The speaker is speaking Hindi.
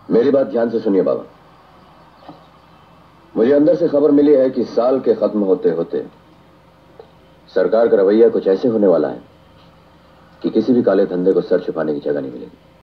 मेरी बात ध्यान से सुनिए बाबा। मुझे अंदर से खबर मिली है कि साल के खत्म होते होते सरकार का रवैया कुछ ऐसे होने वाला है कि किसी भी काले धंधे को सर छुपाने की जगह नहीं मिलेगी।